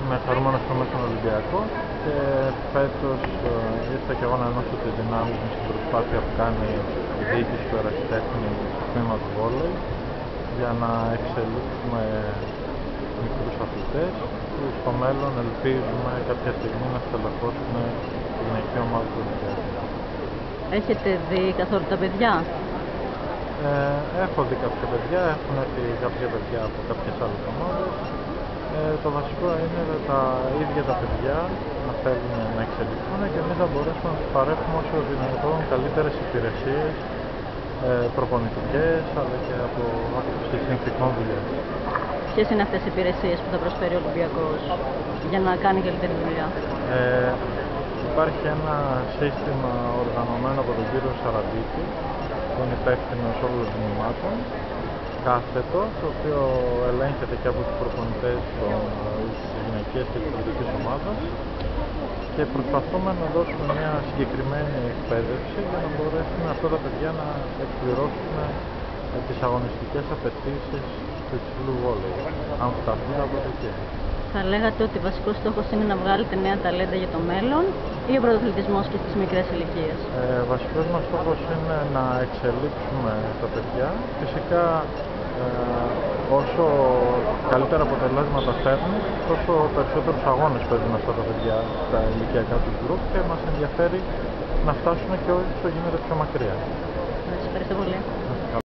Είμαι χαρούμενος που είμαι στον Ολυμπιακό και φέτος ήρθα και εγώ να ενώσω τις δυνάμεις μου στην προσπάθεια που κάνει η διοίκηση του Ερασιτέχνη στο τμήμα του βόλεϊ για να εξελίξουμε μικρούς αθλητές που στο μέλλον ελπίζουμε κάποια στιγμή να στελεχώσουν τη γυναική ομάδα του Ολυμπιακού. Έχετε δει καθόλου τα παιδιά? Έχω δει κάποια παιδιά, έχουν έρθει κάποια παιδιά από κάποιες άλλες ομάδες. Το βασικό είναι τα ίδια τα παιδιά να θέλουν να εξελιχθούν και εμείς να μπορέσουμε να τους παρέχουμε όσο δυνατόν καλύτερες υπηρεσίες προπονητικές αλλά και από άποψη συνθηκών δουλειάς. Ποιες είναι αυτές οι υπηρεσίες που θα προσφέρει ο Ολυμπιακός για να κάνει καλύτερη δουλειά? Υπάρχει ένα σύστημα οργανωμένο από τον κύριο Σαραντίκη που είναι υπεύθυνος όλων των τμήματων, κάθετο, το οποίο ελέγχεται και από τους προπονητές της γυναικείας και της αθλητικής ομάδας και προσπαθούμε να δώσουμε μια συγκεκριμένη εκπαίδευση για να μπορέσουν αυτά τα παιδιά να εκπληρώσουν τις αγωνιστικές απαιτήσεις του υψηλού βόλεϊ, αν φτάσουν από εκεί. Θα λέγατε ότι βασικός στόχος είναι να βγάλετε νέα ταλέντα για το μέλλον ή ο πρωταθλητισμός και στις μικρές ηλικίες? Βασικός μας στόχος είναι να εξελίξουμε τα παιδιά. Φυσικά όσο καλύτερα αποτελέσματα φέρνουν, τόσο περισσότερους αγώνες παίζουν αυτά τα παιδιά στα ηλικιακά τους γκρουπ και μας ενδιαφέρει να φτάσουν και όσο γίνεται πιο μακριά. Σας ευχαριστώ πολύ.